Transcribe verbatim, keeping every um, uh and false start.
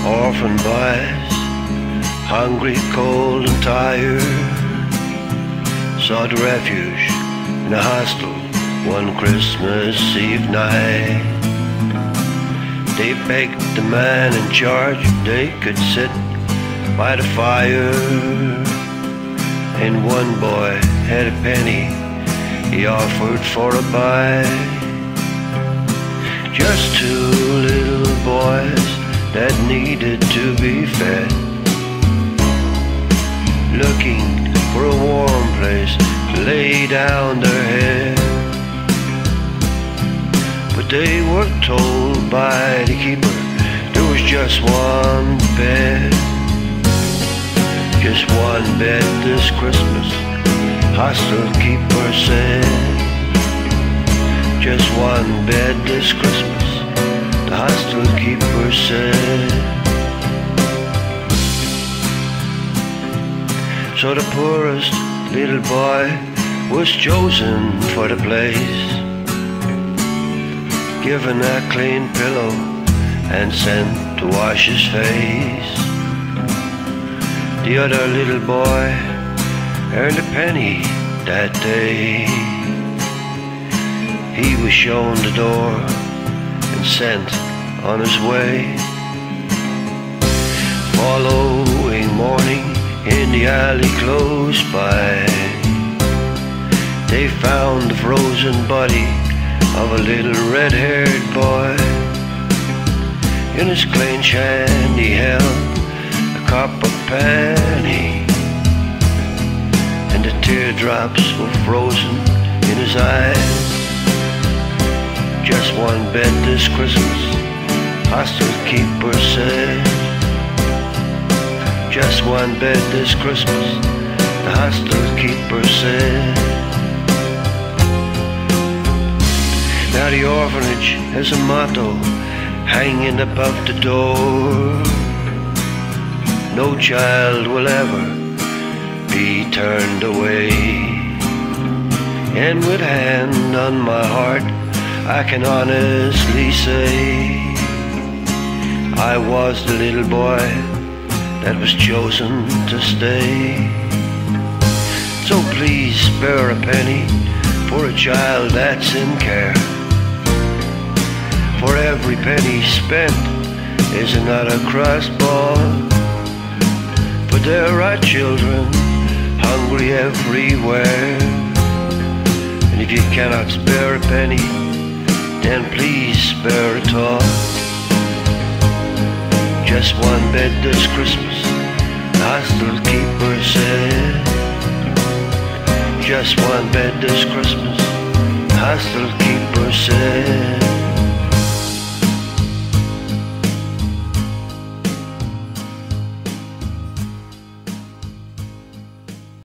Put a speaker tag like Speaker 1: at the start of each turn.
Speaker 1: Orphan boys, hungry, cold and tired, sought refuge in a hostel one Christmas Eve night. They begged the man in charge they could sit by the fire, and one boy had a penny he offered for a bite. Just two little boys that needed to be fed, looking for a warm place to lay down their head. But they were told by the keeper there was just one bed, just one bed this Christmas, hostel keeper said. Just one bed this Christmas, the hostel keeper said. So the poorest little boy was chosen for the place, given a clean pillow and sent to wash his face. The other little boy earned a penny that day. He was shown the door and sent on his way. Following morning, in the alley close by, they found the frozen body of a little red-haired boy. In his clenched hand he held a copper penny, and the teardrops were frozen in his eyes. Just one bed this Christmas, hostel keeper said. Just one bed this Christmas, the hostel keeper said. Now the orphanage has a motto hanging above the door: no child will ever be turned away. And with hand on my heart, I can honestly say I was the little boy that was chosen to stay. So please spare a penny for a child that's in care, for every penny spent is another crust ball. For there are children hungry everywhere, and if you cannot spare a penny, then please spare it all. Just one bed this Christmas, the hostel keeper said. Just one bed this Christmas, the hostel keeper said.